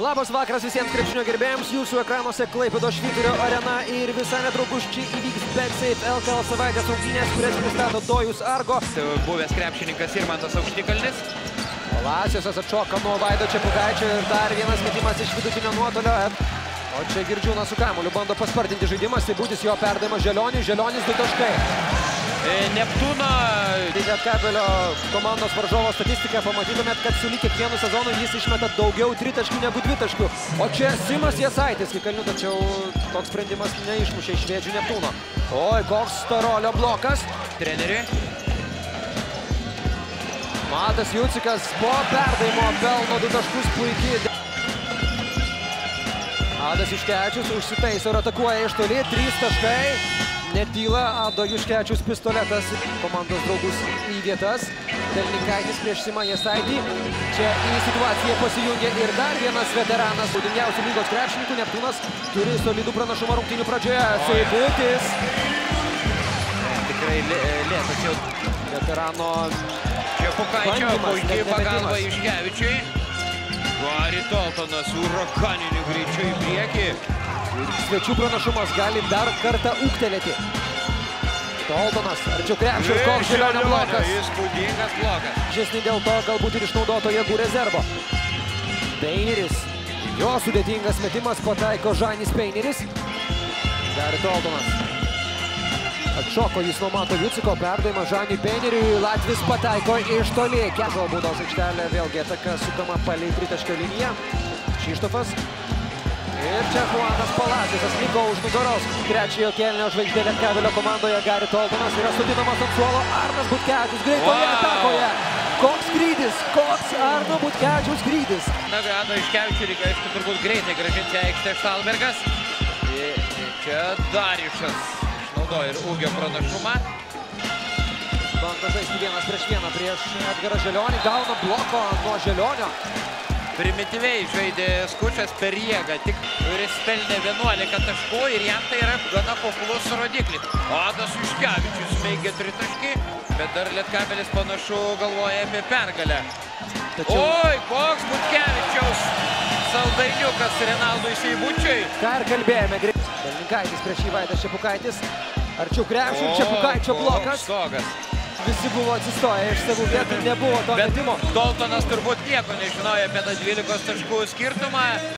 Labas vakaras visiems krepšinio gerbėjams, jūsų ekranuose Klaipėdos Švyturio arena ir visai netrukus čia įvyks BetSafe LKL savaitės rungtynės, kurias pristato Dojus Argo. Buvęs krepšininkas Irmantas Aukštikalnis. Laciusas atšoka nuo Vaido Čepukaičio ir dar vienas metimas iš vidutinio nuotolio. O čia Girdžiūnas su kamuoliu bando paspartinti žaidimas, tai būtis jo perdavimas Želionis, Želionis 2 taškai. Neptūno Lietkabelio komandos varžovo statistiką pamatytumėt, kad sulig kiekvienu sezonu jis išmeta daugiau 3 taškų negu 2 taškų. O čia Simas Jasaitis, Kikalnių, tačiau toks sprendimas neišmušė iš švedžių Neptūno. Oi, koks Starolio blokas. Treneriui. Matas Jucikas po perdavimo pelno 2 taškus puikiai. Adas Juškevičius užsitaiso ir atakuoja iš toli, 3 taškai. Netyla Ado Juškevičius pistoletas komandos draugus į vietas. Delninkaitis prieš Simą Jasaitį. Čia į situaciją pasijungė ir dar vienas veteranas, būdingiausių lygos krepšininkų. Neptūnas turi solidų pranašumą rungtynių pradžioje. Seibutis. Tikrai lėtas jau. Veterano Čepukaičio puikiai pagalba Juškevičiui. Gary Toltonas uraganiniu greičiu į priekį. Svečių pranašumas gali dar kartą ūgtelėti. Toltonas arčiau krepšio ir koks Želionio blokas. Įspūdingas blokas. Žesni dėl to galbūt ir išnaudoto jėgų rezervo. Peineris. Jo sudėtingas metimas pataiko Žanis Peineris. Gary Toltonas. Atšoko jis nuo Mato Juciko, perdavimą Žaniui Peineriui. Latvis pataiko iš toli. Kezo baudos aikštelė, vėlgi ataka sukama palei tritaškio liniją. Kšištofas. Ir čia Juanas Palaciusas liko už nugaros. Trečiojo kėlinio žvaigždė Lietkabelio komandoje Gary Toltonas yra sodinamas ant suolo. Arnas Butkevičius greitoje atakoje. Koks skrydis, koks Arno Butkevičiaus skrydis. Na, Ado Juškevičiui reikia, aišku, turbūt greitai grąžinti aikštę Štalbergas. Čia Dariušas išnaudoja ir ūgio pranašumą. Bando žaisti 1 prieš Edgarą Želionį. Gauna bloko nuo Želionio. Primityviai žaidė Skučas per jėgą, kuris pelnė 11 taškų ir jam tai yra gana kuklus rodiklis. Adas Juškevičius smeigia 3 taškį, bet dar Lietkabelis panašu galvoja apie pergalę. Oi, koks Butkevičiaus saldainiukas Renaldui Seibučiui. Ką ir kalbėjome. Delninkaitis prieš jį Vaidas Čepukaitis. Arčiau krepšio, Čepukaičio blokas. Stogas. Visi buvo atsistoję iš savų vietų, nebuvo to metimo. Toltonas turbūt nieko nežinojo apie tą 12 taškų skirtumą.